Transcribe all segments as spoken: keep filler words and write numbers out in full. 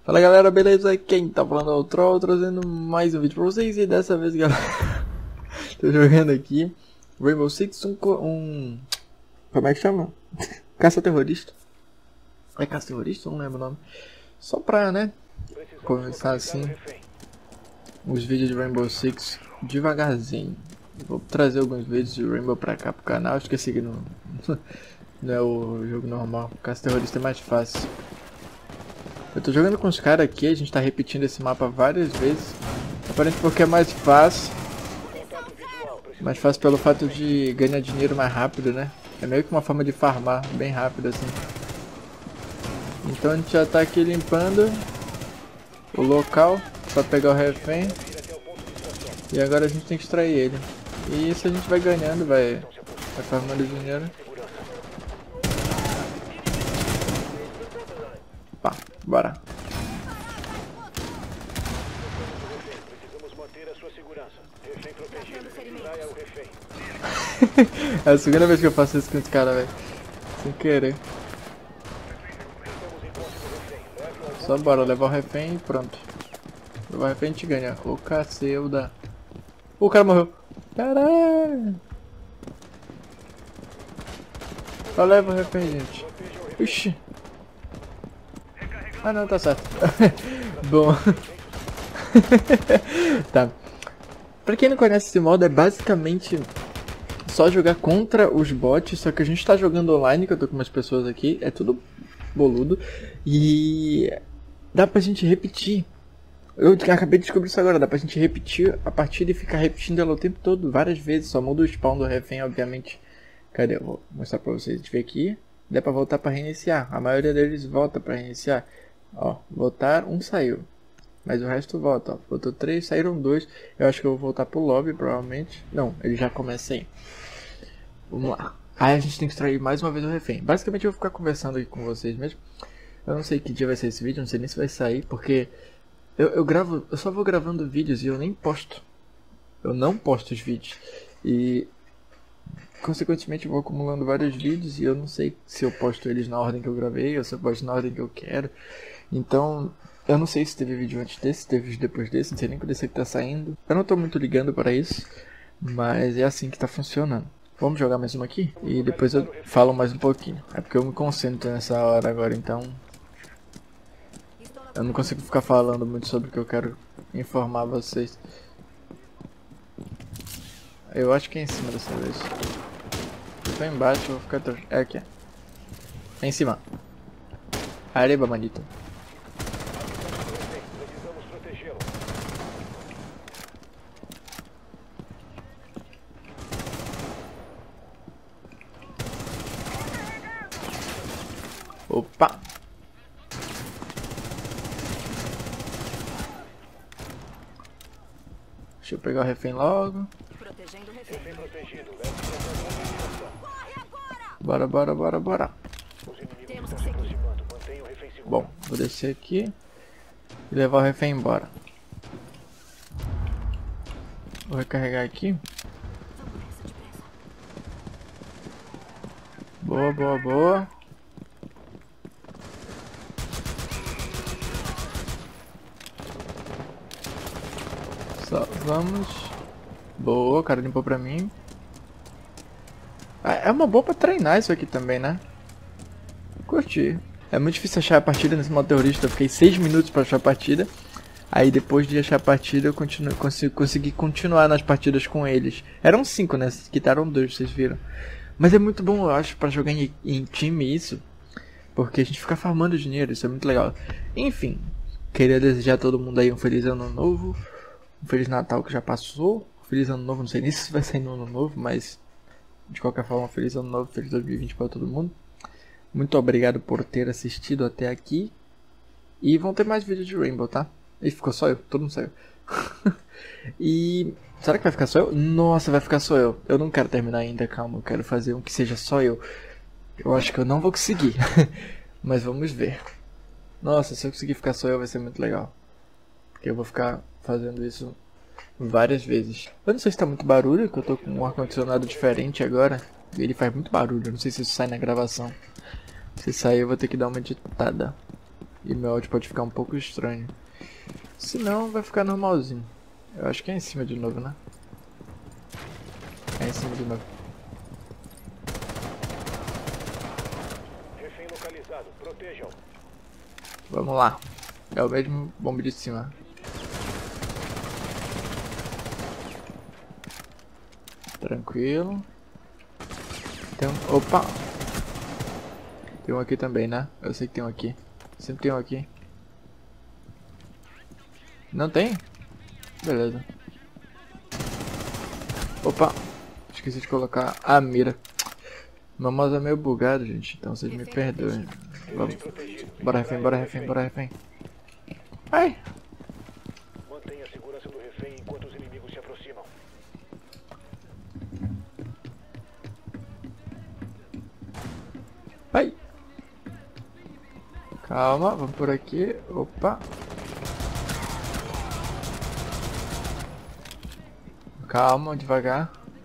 Fala galera, beleza? Quem tá falando é o Troll, trazendo mais um vídeo pra vocês. E dessa vez, galera, tô jogando aqui Rainbow Six, um, um... como é que chama? Caça-terrorista. É caça-terrorista? Não lembro o nome. Só pra, né, começar assim os vídeos de Rainbow Six devagarzinho. Vou trazer alguns vídeos de Rainbow pra cá pro canal. Esqueci que não, não é o jogo normal. Caça-terrorista é mais fácil. Eu tô jogando com os caras aqui, a gente tá repetindo esse mapa várias vezes. Aparentemente porque é mais fácil. Mais fácil pelo fato de ganhar dinheiro mais rápido, né? É meio que uma forma de farmar bem rápido assim. Então a gente já tá aqui limpando o local pra pegar o refém. E agora a gente tem que extrair ele. E isso a gente vai ganhando, vai, vai farmando dinheiro. Pá, bora. É a segunda vez que eu faço isso com esse cara, velho. Sem querer. Só bora levar o refém e pronto. Levar o refém e a gente ganha. O cacilda. O cara morreu. Caralho. Só leva o refém, gente. Ixi. Ah não, tá certo. Bom. Tá. Pra quem não conhece esse modo, é basicamente só jogar contra os bots, só que a gente tá jogando online, que eu tô com umas pessoas aqui, é tudo boludo. E dá pra gente repetir. Eu acabei de descobrir isso agora, dá pra gente repetir a partida e ficar repetindo ela o tempo todo, várias vezes, só muda o spawn do refém, obviamente. Cadê? Eu vou mostrar pra vocês, a gente vê aqui, dá pra voltar pra reiniciar, a maioria deles volta pra reiniciar. Ó, voltar, um saiu. Mas o resto volta, ó. Voltou três, saíram dois. Eu acho que eu vou voltar pro lobby, provavelmente. Não, ele já começa aí. Vamos lá. Aí a gente tem que extrair mais uma vez o refém. Basicamente eu vou ficar conversando aqui com vocês mesmo. Eu não sei que dia vai ser esse vídeo, não sei nem se vai sair, porque eu, eu gravo, eu só vou gravando vídeos e eu nem posto. Eu não posto os vídeos. E consequentemente eu vou acumulando vários vídeos e eu não sei se eu posto eles na ordem que eu gravei ou se eu posto na ordem que eu quero. Então, eu não sei se teve vídeo antes desse, se teve vídeo depois desse, não sei nem quando esse aqui tá saindo. Eu não tô muito ligando para isso, mas é assim que tá funcionando. Vamos jogar mais uma aqui e depois eu falo mais um pouquinho. É porque eu me concentro nessa hora agora, então eu não consigo ficar falando muito sobre o que eu quero informar vocês. Eu acho que é em cima dessa vez. Eu tô embaixo, eu vou ficar... É aqui. É em cima. Arriba, manito. Opa! Deixa eu pegar o refém logo. Bora, bora, bora, bora. Bom, vou descer aqui e levar o refém embora. Vou recarregar aqui. Boa, boa, boa. Só vamos. Boa, o cara limpou pra mim. Ah, é uma boa pra treinar isso aqui também, né? Curti. É muito difícil achar a partida nesse modo terrorista. Eu fiquei seis minutos pra achar a partida. Aí depois de achar a partida eu continuo, consigo, consegui continuar nas partidas com eles. Eram cinco, né? Quitaram dois, vocês viram. Mas é muito bom, eu acho, pra jogar em, em time isso. Porque a gente fica farmando dinheiro, isso é muito legal. Enfim, queria desejar a todo mundo aí um feliz ano novo. Um feliz Natal que já passou. Um feliz ano novo, não sei nem se vai sair no ano novo, mas de qualquer forma, um feliz ano novo, feliz dois mil e vinte pra todo mundo. Muito obrigado por ter assistido até aqui. E vão ter mais vídeos de Rainbow, tá? E ficou só eu, todo mundo saiu. E será que vai ficar só eu? Nossa, vai ficar só eu. Eu não quero terminar ainda, calma, eu quero fazer um que seja só eu. Eu acho que eu não vou conseguir. Mas vamos ver. Nossa, se eu conseguir ficar só eu vai ser muito legal. Porque eu vou ficar fazendo isso várias vezes. Eu não sei se tá muito barulho, que eu tô com um ar-condicionado diferente agora. E ele faz muito barulho, eu não sei se isso sai na gravação. Se sair eu vou ter que dar uma editada. E meu áudio pode ficar um pouco estranho. Se não, vai ficar normalzinho. Eu acho que é em cima de novo, né? É em cima de novo. Refém localizado, protejam. Vamos lá. É o mesmo bomba de cima. Tranquilo. Tem um... Opa! Tem um aqui também, né? Eu sei que tem um aqui. Sempre tem um aqui. Não tem? Beleza. Opa! Esqueci de colocar a mira. Meu mouse é meio bugado, gente. Então vocês me perdoem. Vamos. Bora, refém, bora, refém, bora, refém. Ai! Mantenha a segurança do refém enquanto os inimigos se aproximam. Ai! Calma, vamos por aqui. Opa! Calma, devagar.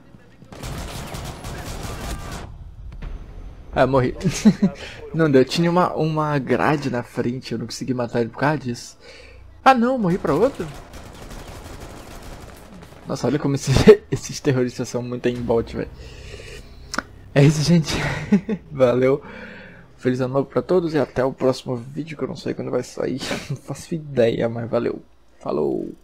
Ah, morri. Não deu, tinha uma, uma grade na frente, eu não consegui matar ele por causa disso. Ah não, morri pra outro? Nossa, olha como esse, esses terroristas são muito aimbot, velho. É isso, gente. Valeu. Feliz ano novo pra todos e até o próximo vídeo, que eu não sei quando vai sair. Não faço ideia, mas valeu. Falou.